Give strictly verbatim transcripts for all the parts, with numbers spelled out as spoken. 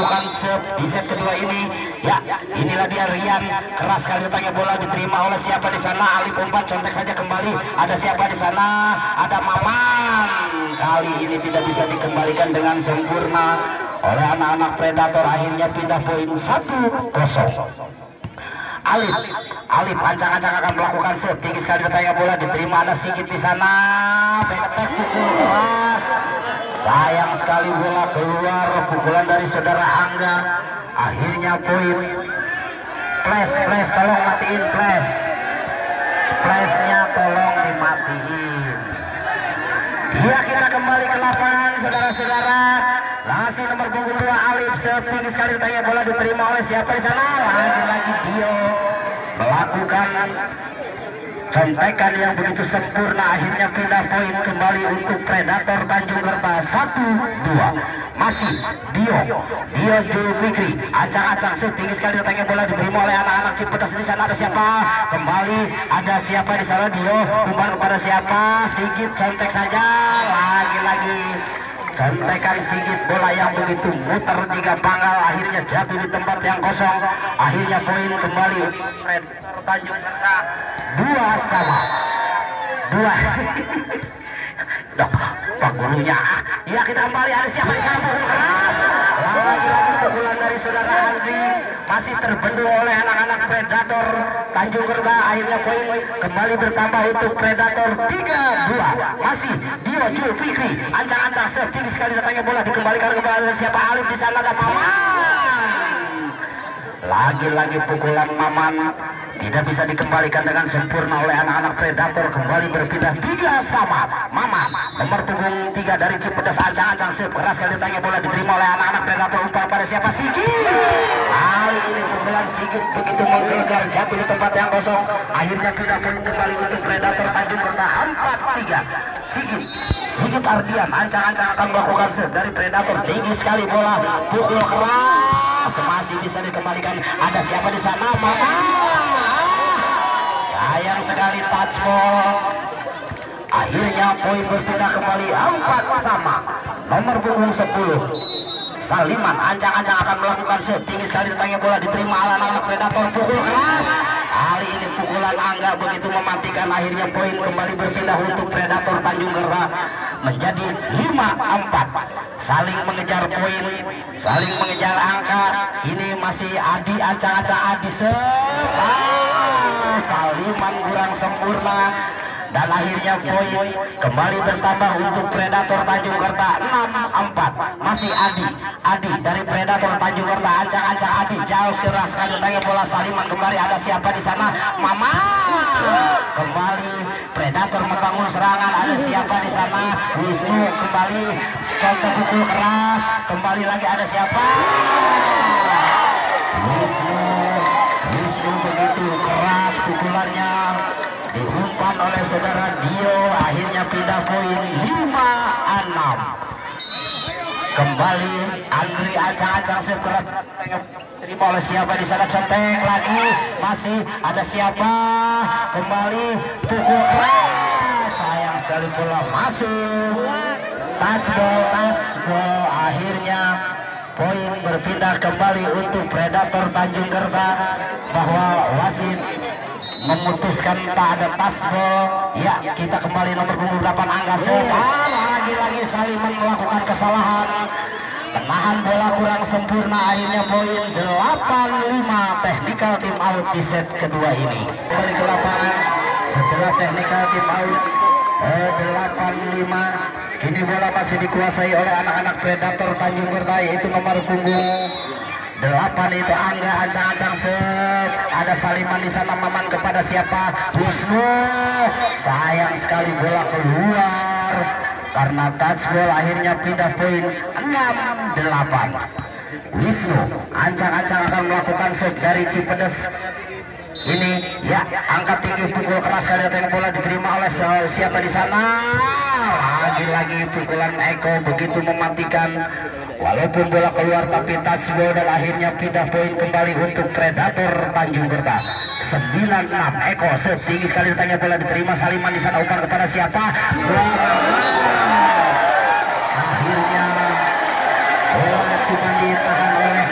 melakukan serve di set kedua ini. Ya, inilah dia Rian, keras sekali datangnya bola diterima oleh siapa di sana? Alif umpan, contek saja kembali. Ada siapa di sana? Ada Maman. Kali ini tidak bisa dikembalikan dengan sempurna oleh anak-anak Predator. Akhirnya pindah poin satu kosong. Alif, Alif ancang-ancang akan melakukan serve, tinggi sekali datangnya bola diterima. Ada Sigit di sana, back-attack pukul keras. Sayang sekali bola keluar, pukulan dari saudara Angga. Akhirnya poin. Flash, flash, tolong matiin flash. Flashnya tolong dimatiin. Ya, kita kembali ke lapangan saudara-saudara. Langsung nomor punggung dua Alif, serve tinggi sekali datangnya bola diterima oleh siapa di sana? Lagi-lagi Dio melakukan contekan yang begitu sempurna. Akhirnya pindah poin kembali untuk Predator Tanjung Kerta satu dua. Masih Dio, Dio Juru Fikri, acang-acang serve tinggi sekali datangnya bola diterima oleh anak-anak Cipedas. Di sana ada siapa? Kembali ada siapa di sana? Dio umpan kepada siapa? Sigit, contek saja. Lagi-lagi contekan Sigit, bola yang begitu muter tiga panggal akhirnya jatuh di tempat yang kosong. Akhirnya poin kembali Predator Tanjung Kerta dua sama dua. Pak gurunya. Ya, kita kembali, ada siapa di sana? Pukul keras. Lagi-lagi pukulan dari saudara Andri masih terbendung oleh anak-anak Predator Tanjung Kerta. Akhirnya poin kembali bertambah untuk Predator tiga dua. Masih Dio Jul Fikri, ancang-ancang serve tinggi sekali datangnya bola dikembalikan kepada siapa? Alif di sana ada Maman. Lagi-lagi pukulan Maman tidak bisa dikembalikan dengan sempurna oleh anak-anak Predator. Kembali berpindah tiga sama. Maman nomor punggung tiga dari Cipedas, ancang-ancang serve keras sekali datangnya bola diterima oleh anak-anak Predator. Umpan pada siapa? Sigit. Kali ini pukulan Sigit begitu menggelegar, jatuh di tempat yang kosong. Akhirnya pindah poin kembali untuk Predator Tanjung Kerta empat tiga. Sigit, Sigit Ardian ancang-ancang akan melakukan serve dari Predator, tinggi sekali bola, pukul keras, masih bisa dikembalikan. Ada siapa di sana? Mama. Sayang sekali touch ball. Akhirnya poin berpindah kembali empat sama. Nomor punggung sepuluh Saliman ancang-ancang akan melakukan serve, tinggi sekali datangnya bola diterima oleh anak-anak Predator, pukul keras. Kali ini pukulan Angga begitu mematikan. Akhirnya poin kembali berpindah untuk Predator Tanjung Kerta menjadi lima empat. Saling mengejar poin, saling mengejar angka. Ini masih Adi, ancang-ancang Adi serve. Ah, Saliman kurang sempurna. Dan akhirnya poin kembali bertambah untuk Predator Tanjung Kerta enam empat. Masih Adi, Adi dari Predator Tanjung Kerta, ancang-ancang Adi jauh keras sekali datangnya bola. Saliman kembali, ada siapa di sana? Mama. Kembali Predator membangun serangan, ada siapa di sana? Wisnu kembali, contoh pukul keras, kembali lagi ada siapa? Wisnu, Wisnu begitu keras pukulannya, diumpan oleh saudara Dio. Akhirnya pindah poin lima enam. Kembali Andri ancang-ancang sekeras terima oleh siapa di sana? Contek lagi, masih ada siapa? Kembali pukul keras, sayang sekali bola masuk. Touch ball, touch ball. Akhirnya poin berpindah kembali untuk Predator Tanjung Kerta, bahwa wasit memutuskan tak ada tasbol. Ya, kita kembali nomor punggung delapan Angga Serve. Ah, lagi-lagi Saliman melakukan kesalahan, menahan bola kurang sempurna. Akhirnya poin delapan lima. Technical team out di set kedua ini. Kembali ke lapangan setelah technical team out eh, delapan lima. Kini bola masih dikuasai oleh anak-anak Predator Tanjung Kerta, yaitu nomor punggung delapan itu Angga, ancang-ancang serve. Ada Saliman di sana, Maman kepada siapa? Wisnu. Sayang sekali bola keluar karena touch ball. Akhirnya pindah poin enam delapan. Wisnu ancang-ancang akan melakukan serve dari Cipedes. Ini ya, angkat tinggi, pukul keras kali datang bola diterima oleh siapa di sana? Lagi-lagi pukulan Eko begitu mematikan. Walaupun bola keluar tapi touch ball, dan akhirnya pindah poin kembali untuk Predator Tanjung Kerta sembilan enam. Eko serve tinggi sekali datangnya bola diterima. Saliman di sana, umpan kepada siapa? Akhirnya bola cuma ditahan oleh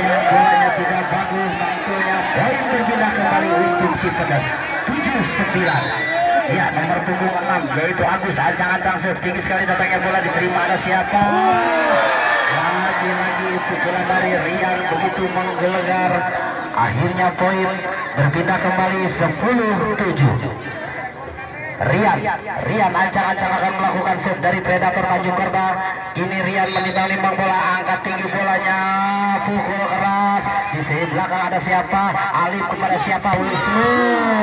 sayang bolanya tidak bagus, tentunya poin berpindah kembali untuk Cipedes tujuh sembilan. Ya, nomor punggung enam yaitu Agus ancang-ancang tinggi sekali datangnya bola diterima, ada siapa? Lagi-lagi pukulan dari Rian begitu menggelegar. Akhirnya poin berpindah kembali sepuluh tujuh. Rian, Rian ancang-ancang akan melakukan set dari Predator Tanjung Kerta. Ini Rian menimbang-nimbang bola, angkat tinggi bolanya, pukul keras. Di sisi belakang ada siapa? Alif kepada siapa? Wisnu.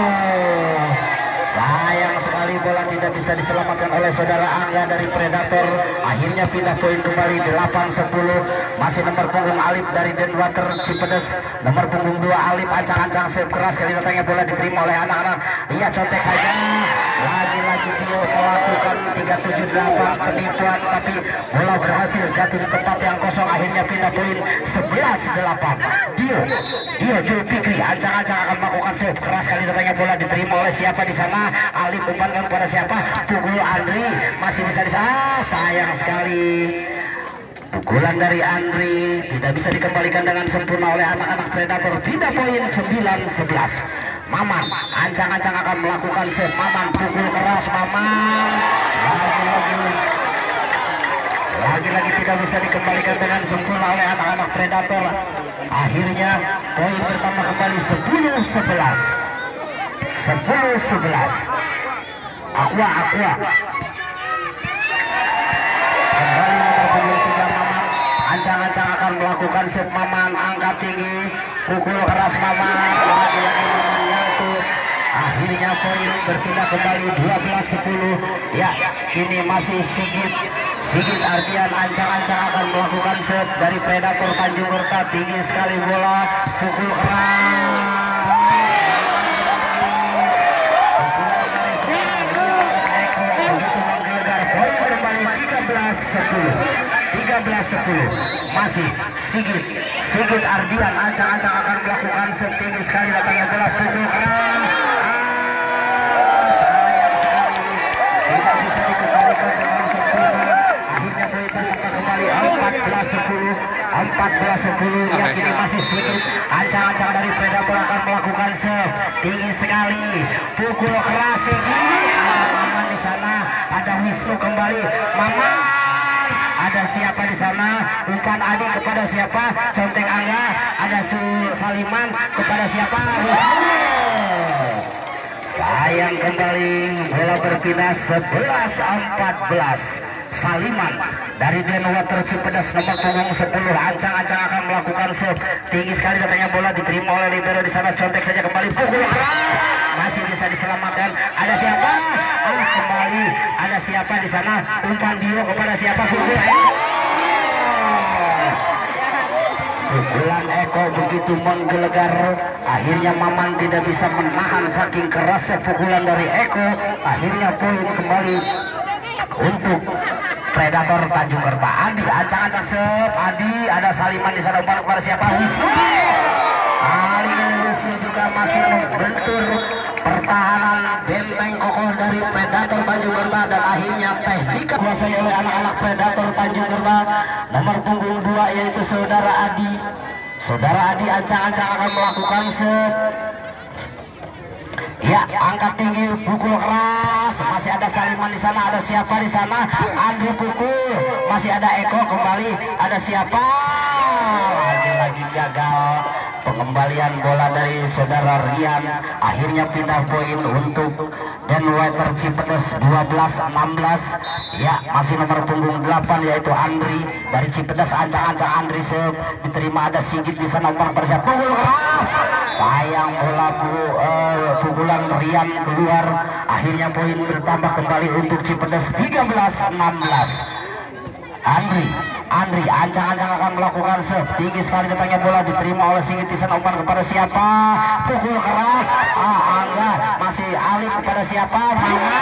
Sayang sekali bola tidak bisa diselamatkan oleh saudara Angga dari Predator. Akhirnya pindah poin kembali delapan sepuluh. Masih nomor punggung Alif dari Denwater Cipedes. Nomor punggung dua Alif ancang-ancang save keras kali datangnya bola diterima oleh anak-anak. Ia contek saja. Lagi-lagi Tio melakukan tiga tujuh delapan penipuan, tapi bola berhasil satu di tempat yang kosong. Akhirnya pindah poin sebelas delapan. Dio, Dio Julfikri ancang-ancang akan melakukan save keras kali datangnya bola diterima oleh siapa di sana? Alif umpankan kepada siapa? Pukul Andri masih bisa di sana. Sayang sekali. Pukulan dari Andri tidak bisa dikembalikan dengan sempurna oleh anak-anak Predator. Pindah poin sembilan sebelas. Maman ancang-ancang akan melakukan save. Maman pukul keras. Maman lagi-lagi lagi-lagi tidak bisa dikembalikan dengan sempurna oleh anak-anak Predator. Akhirnya poin bertambah kembali sepuluh sebelas. sepuluh sebelas. Aqua Aqua kembali nomor punggung tiga Maman ancang-ancang akan melakukan set. Maman angkat tinggi, pukul keras. Maman lagi-lagi Maman nyangkut. Akhirnya poin berpindah kembali dua belas sepuluh. Ya, kini masih Sigit Sigit Ardian ancang-ancang akan melakukan set dari Predator Tanjung Kerta. Tinggi sekali bola, pukul keras. tiga belas sepuluh. Masih Sigit Sigit Ardian ancang-ancang akan melakukan set. Tinggi sekali datangnya bola, pukul keras. Sayang sekali tidak bisa dikembalikan dengan sempurna. Akhirnya poin bertambah kembali empat belas sepuluh. empat belas sepuluh. Ya, kini masih Sigit ancang-ancang dari Predator akan melakukan set. Tinggi sekali, pukul keras. Sigit ada Maman di sana, ada Wisnu kembali. Maman ada siapa di sana? Umpan Adi kepada siapa? Contek Angga. Ada Su Saliman kepada siapa? Wisnu. Sayang kembali bola berpindah sebelas empat belas. Saliman dari Denwater Cipedes nomor punggung sepuluh ancang-ancang akan melakukan save. Tinggi sekali datangnya bola diterima oleh libero di sana. Contek saja kembali, pukul keras. Masih bisa diselamatkan. Ada siapa? Ah, kembali ada siapa di sana? Umpan Dio kepada siapa? Pukul Eko. Pukulan Eko begitu menggelegar. Akhirnya Maman tidak bisa menahan saking kerasnya pukulan dari Eko. Akhirnya poin kembali untuk Predator Tanjung Kerta. Adi ancang-ancang sep. Adi ada Saliman di sana, umpan kepada siapa? Wisnu. Kali ini Wisnu juga masih membentur pertahanan benteng kokoh dari Predator Tanjung Kerta, dan akhirnya teknik dikuasai oleh anak-anak Predator Tanjung Kerta. Nomor punggung dua yaitu saudara Adi. Saudara Adi ancang-ancang akan melakukan sep. Ya, angkat tinggi, pukul keras. Masih ada Saliman di sana, ada siapa di sana? Andri pukul. Masih ada Eko kembali, ada siapa? Lagi-lagi gagal pengembalian bola dari saudara Rian. Akhirnya pindah poin untuk Denwater Cipedes dua belas enam belas. Ya, masih nomor punggung delapan yaitu Andri dari Cipedes ancang-ancang. Andri sep diterima, ada Sigit di sana, umpan persiap, pukul keras. Sayang bola bu, uh, pukulan Rian keluar. Akhirnya poin bertambah kembali untuk Cipedes tiga belas enam belas. Andri Andri ancang-ancang akan melakukan save. Tinggi sekali datangnya bola diterima oleh Sigit di sana, umpan kepada siapa? Pukul keras. Ah, Angga masih Alif kepada siapa? Maman.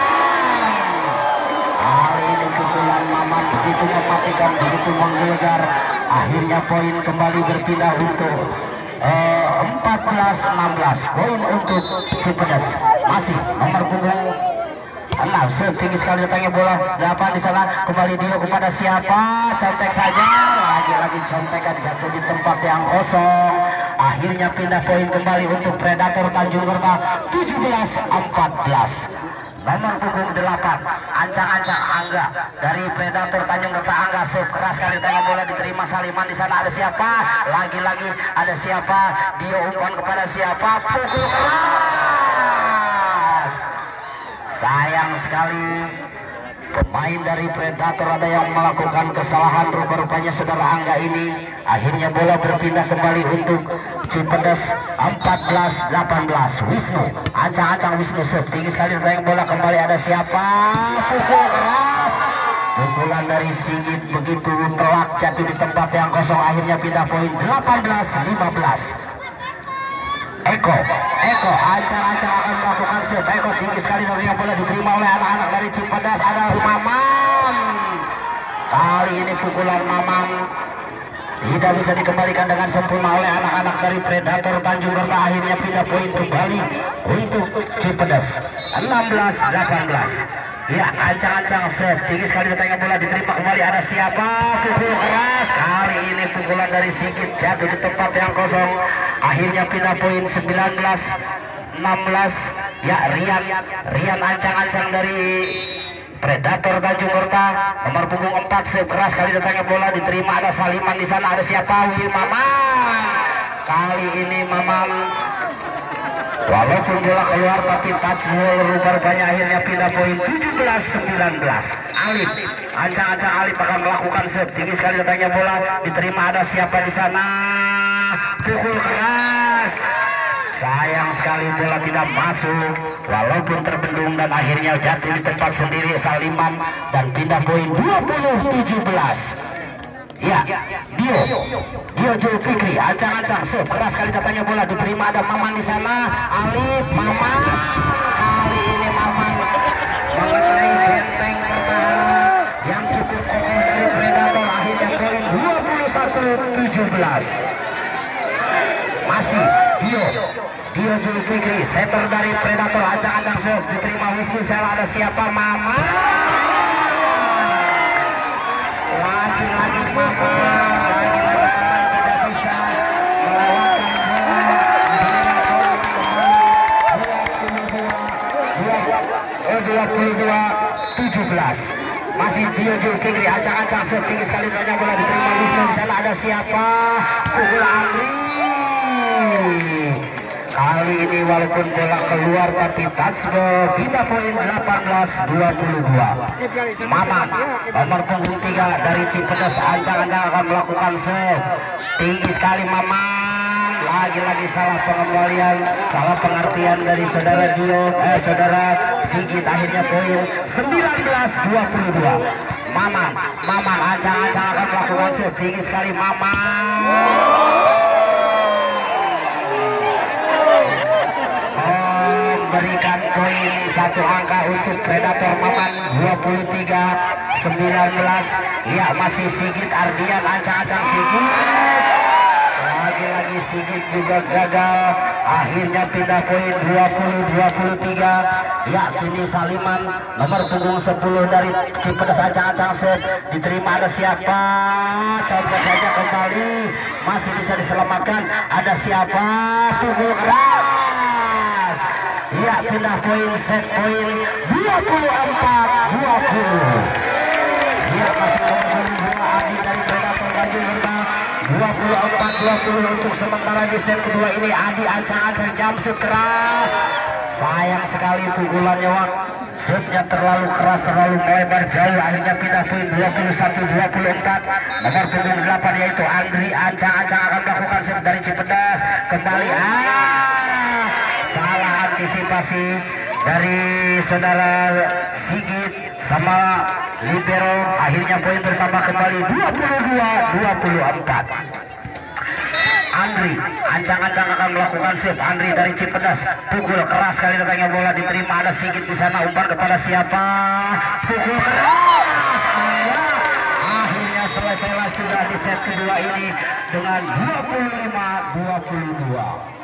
Kali ini pukulan Maman begitu mematikan, begitu menggelegar. Akhirnya poin kembali berpindah untuk eh, empat belas enam belas. Poin untuk Cipedes. Masih nomor punggung enam, tinggi sekali datangnya bola. Dapat di sana, kembali Dio kepada siapa? Contek saja. Lagi-lagi contekan jatuh di tempat yang kosong. Akhirnya pindah poin kembali untuk Predator Tanjung Kerta tujuh belas empat belas. Nomor punggung delapan, ancang-ancang Angga dari Predator Tanjung Kerta. Angga serve keras kali tengah bola diterima Saliman. Di sana ada siapa? Lagi-lagi ada siapa? Dia umpan kepada siapa? Pukul keras. Sayang sekali pemain dari Predator ada yang melakukan kesalahan rupa-rupanya saudara Angga ini. Akhirnya bola berpindah kembali untuk Cipedes empat belas delapan belas. Wisnu, ancang-ancang Wisnu serve tinggi sekali tayang bola kembali ada siapa? Pukul keras. Pukulan dari Sigit begitu telak jatuh di tempat yang kosong. Akhirnya pindah poin delapan belas lima belas. Eko, Eko, ancang-ancang akan melakukan serve. Eko tinggi sekali tayang bola diterima oleh anak-anak dari Cipedes. Ada Maman. Kali ini pukulan Maman tidak bisa dikembalikan dengan sempurna oleh anak-anak dari Predator Tanjung Kerta. Akhirnya pindah poin kembali untuk Cipedes enam belas delapan belas. Ya, ancang-ancang serve tinggi sekali tayang bola diterima kembali ada siapa? Pukul keras. Kali ini pukulan dari Sigit jatuh di tempat yang kosong. Akhirnya pindah poin sembilan belas enam belas. Ya, Rian Rian ancang-ancang dari Predator Tanjung Kerta nomor punggung empat serve keras kali datangnya bola diterima ada Saliman. Di sana ada siapa? Wi Maman. Kali ini Maman walaupun bola keluar tapi touch ball rupanya. Akhirnya pindah poin tujuh belas sembilan belas. Alif, ancang-ancang Alif akan melakukan serve tinggi sekali datangnya bola diterima ada siapa di sana? Pukul keras. Sayang sekali bola tidak masuk walaupun terbendung dan akhirnya jatuh di tempat sendiri Saliman dan pindah poin dua puluh tujuh belas. Ya, Dio Dio Julfikri ancang-ancang serve keras kali datangnya bola diterima ada Maman di sana. Alif, Maman. Kali ini Maman mengenai benteng pertahanan yang cukup kokoh dari Predator. Akhirnya poin dua puluh satu tujuh belas. Masih Dio Dio Julfikri setter dari Predator ancang-ancang serve diterima Wisnu. Saya ada siapa? Mama. Lagi-lagi Mama. Lagi-lagi tidak bisa melewatkan dua puluh dua tujuh belas. Masih Dio Julfikri ancang-ancang serve tinggi sekali banyak bola diterima Wisnu. Di sana ada siapa? Pukul Andri. Kali ini walaupun bola keluar tapi tasbol pindah poin delapan belas dua puluh dua. Maman nomor punggung tiga dari Cipedes ancang-ancang akan melakukan serve tinggi sekali. Maman lagi-lagi salah pengembalian, salah pengertian dari saudara Dio eh saudara Sigit. Akhirnya poin sembilan belas dua puluh dua. Maman Maman ancang-ancang akan melakukan serve tinggi sekali. Maman berikan poin satu angka untuk Predator. Maman dua puluh tiga sembilan belas. Ya, masih Sigit Ardian ancang-ancang Sigit. Lagi-lagi Sigit juga gagal. Akhirnya pindah poin dua puluh dua puluh tiga. Ya, kini Saliman nomor punggung sepuluh dari Cipedes ancang-ancang serve diterima ada siapa? Coba saja kembali masih bisa diselamatkan. Ada siapa? Pukul keras. Ya, pindah poin set poin dua puluh empat dua puluh. Ya, masih dua Adi dari Predator Tanjung Kerta dua puluh empat dua puluh untuk sementara di set kedua ini. Adi ancang-ancang jam shoot keras. Sayang sekali pukulannya Wak. Shootnya terlalu keras, terlalu melebar jauh. Akhirnya pindah poin dua puluh satu dua puluh empat. Nomor punggung delapan yaitu Andri ancang-ancang akan melakukan shoot dari Cipedes. Kembali ah salah antisipasi dari saudara Sigit sama libero. Akhirnya poin bertambah kembali dua puluh dua dua puluh empat. Andri ancang-ancang akan melakukan save. Andri dari Cipedes pukul keras kali datangnya bola diterima ada Sigit di sana. Umpan kepada siapa? Pukul keras. Akhirnya selesailah sudah di set kedua ini dengan dua puluh lima dua puluh dua.